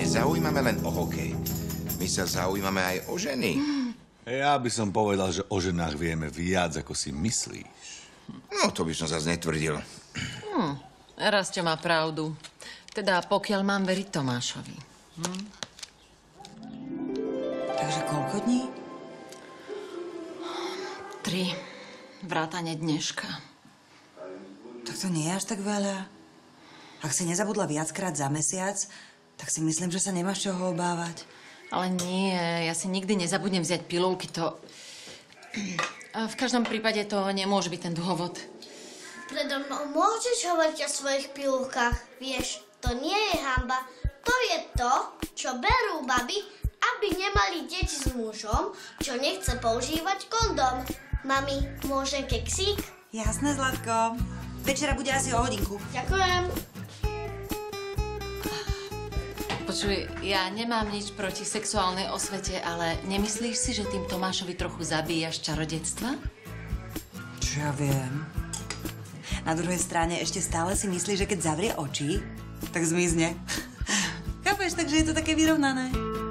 nezaujímame len o hokej. My sa zaujímame aj o ženy. Ja by som povedal, že o ženách vieme viac, ako si myslíš. No, to by som zase netvrdil. Rastio má pravdu. Teda pokiaľ mám veriť Tomášovi. Takže koľko dní? 3. Vrátane dneška. Tak to nie je až tak veľa. Ak si nezabudla viackrát za mesiac, tak si myslím, že sa nemáš čoho obávať. Ale nie, ja si nikdy nezabudnem vziať pilulky, to... A v každom prípade to nemôže byť ten dôvod. Predo mnou môžeš hovoriť o svojich pilulkách. Vieš, to nie je hanba. To je to, čo berú baby, aby nemali deti s mužom, čo nechce používať kondóm. Mami, môžem keksík? Jasné, Zlatko. Večera bude asi o hodinku. Ďakujem. Počuj, ja nemám nič proti sexuálnej osvete, ale nemyslíš si, že tým Tomášovi trochu zabíjaš čarodejstva? Čo ja viem. Na druhej strane ešte stále si myslíš, že keď zavrie oči, tak zmizne. Chápeš, takže je to také vyrovnané.